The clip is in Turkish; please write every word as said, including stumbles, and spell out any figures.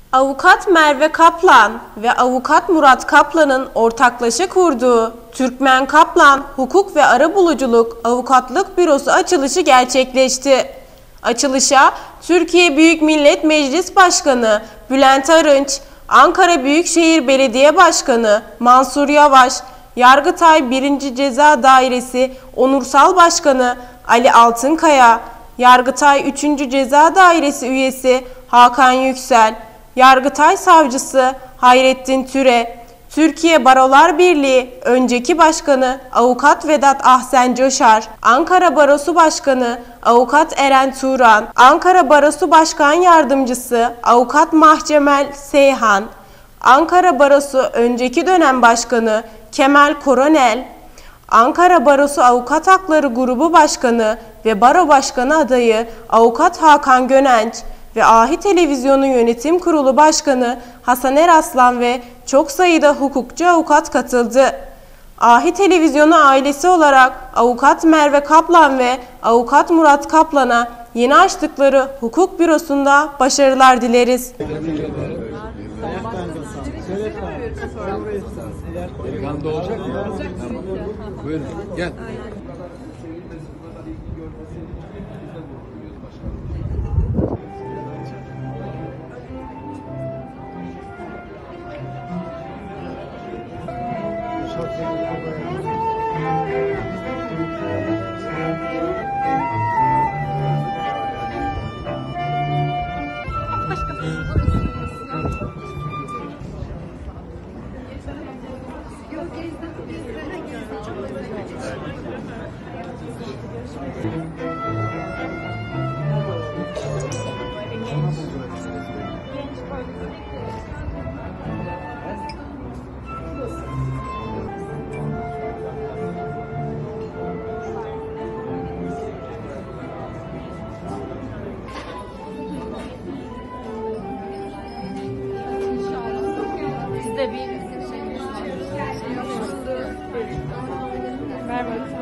Avukat Merve Kaplan ve Avukat Murat Kaplan'ın ortaklaşa kurduğu Türkmen Kaplan Hukuk ve Arabuluculuk Avukatlık Bürosu açılışı gerçekleşti. Açılışa Türkiye Büyük Millet Meclis Başkanı Bülent Arınç, Ankara Büyükşehir Belediye Başkanı Mansur Yavaş, Yargıtay birinci Ceza Dairesi Onursal Başkanı Ali Altınkaya, Yargıtay üçüncü Ceza Dairesi Üyesi Hakan Yüksel, Yargıtay Savcısı Hayrettin Türe, Türkiye Barolar Birliği önceki başkanı Avukat Vedat Ahsen Coşar, Ankara Barosu Başkanı Avukat Eren Turan, Ankara Barosu Başkan Yardımcısı Avukat Mahcemel Seyhan, Ankara Barosu önceki dönem başkanı Kemal Koronel, Ankara Barosu Avukat Hakları Grubu Başkanı ve Baro Başkanı adayı Avukat Hakan Gönenç ve Ahi Televizyonu Yönetim Kurulu Başkanı Hasan Eraslan ve çok sayıda hukukçu avukat katıldı. Ahi Televizyonu ailesi olarak Avukat Merve Kaplan ve Avukat Murat Kaplan'a yeni açtıkları hukuk bürosunda başarılar dileriz. Ekran'da olacak mı? Buyurun, gel. Biz de bir şey. Merhaba.